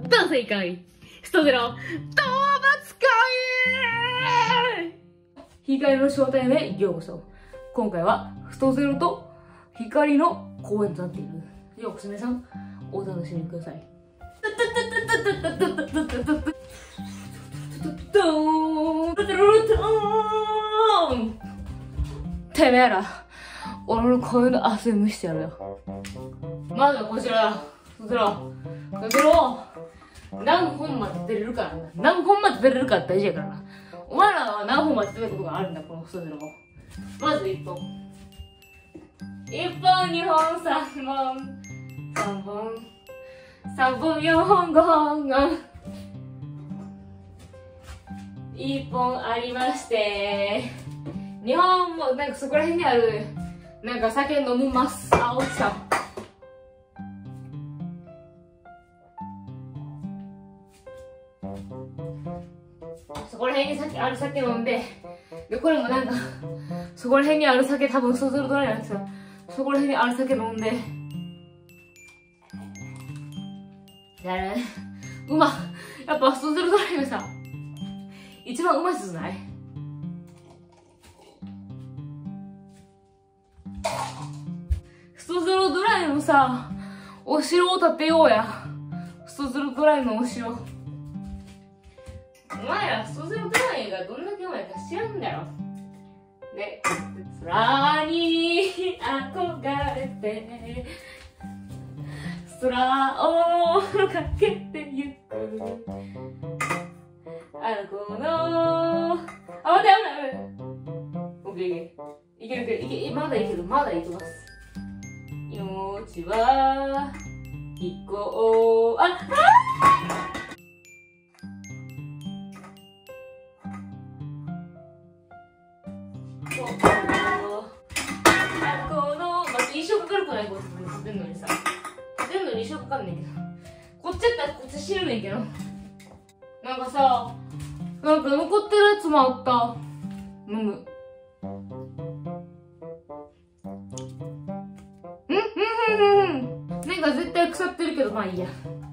と正解。ストゼロ、討伐会。光の正体へようこそ。今回はストゼロと光の公演となっている。ようこそ皆さん、お楽しみください。てめえら、俺の声の汗見してやるよ。まずはこちらだ。ストゼロ何本まで出れるかなんだ。何本まで出れるか大事やからな。お前らは何本まで出たことがあるんだ、このストゼロを。まず1本。1本、2本、3本。3本。3本、4本、5本が。1本ありまして。2本も、なんかそこら辺にある、なんか酒飲みます。あ、落ちた。そこら辺にある酒飲んで、で、これもなんか、そこら辺にある酒、多分そうするとあれなんですよ。そこら辺にある酒飲んで、うまっ。やっぱストゼロドライがさ、一番うまいっすない？ストゼロドライのさ、お城を建てようや。ストゼロドライのお城。お前らストゼロドライがどんだけうまいか知らんだろ。で、空に憧れて、空をかけてゆく。あの子の、待って。オッケー。いける。まだいけます。命は飛行。一生かかるくない？これ立てんのにさ、立てんのに一生かかんねんけど、こっちやったらこっち死ぬねんけど、なんかさ、なんか残ってるやつもあった。飲む。なんか絶対腐ってるけど、まあいいや。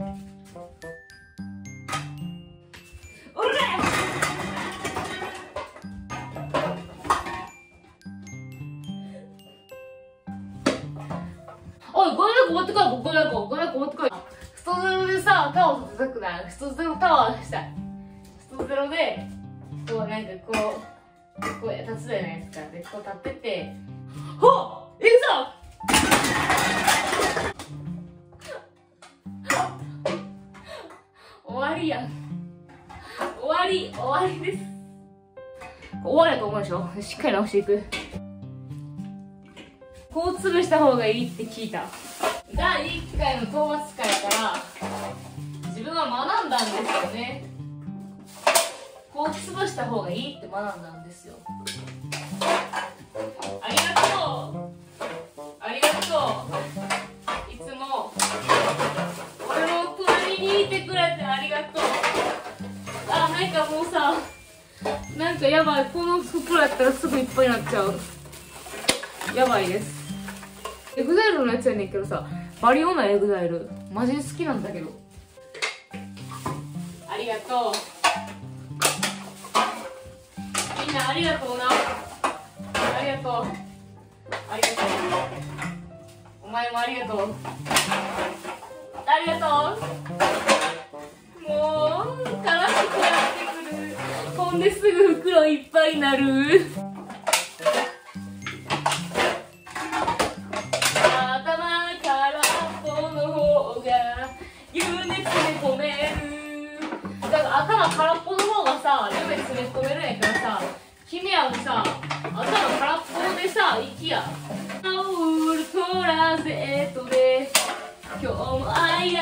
おら！おい、ゴミ箱持ってこい。ストゼロでさ、タワー立てたくない？ストゼロタワーしたい。ストゼロで、こうなんかこう立つじゃないですか。で、こう立ってて、ほっ！いくぞ！終わりやん。終わりです。終わりだと思うでしょ？しっかり直していく。こう潰した方がいいって聞いた。第1回の討伐会から自分は学んだんですよね。こう潰した方がいいって学んだんですよ。ありがとう。いつも俺の隣にいてくれてありがとう。なんかもうさ、なんかやばい。この袋やったらすぐいっぱいになっちゃう。やばいです。エグザイルのやつやねんけどさ、バリオナエグザイルマジ好きなんだけど。ありがとう。みんなありがとうな。ありがとう。お前もありがとう。ありがとう。もう悲しくなってくる。ほんですぐ袋いっぱいになる。頭空っぽの方がさ、夢詰め込めるんやけどさ、君はもうさ、頭空っぽでさ、行きや。ウルトラ Z で、今日もスパゲ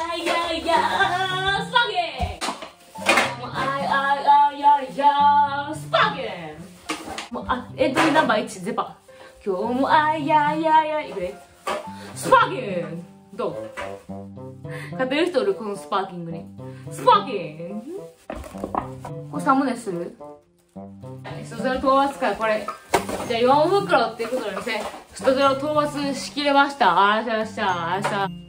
ースパゲーもう、エントリーナンバー1、ゼパ。今日もいくで。スパゲーどう？勝てる人おる？このスパーキングに。スパーキングこれサムネする？ストゼロ討伐会、これ。じゃあ4袋っていうことでね、ストゼロ討伐しきれました。ありがとうございました。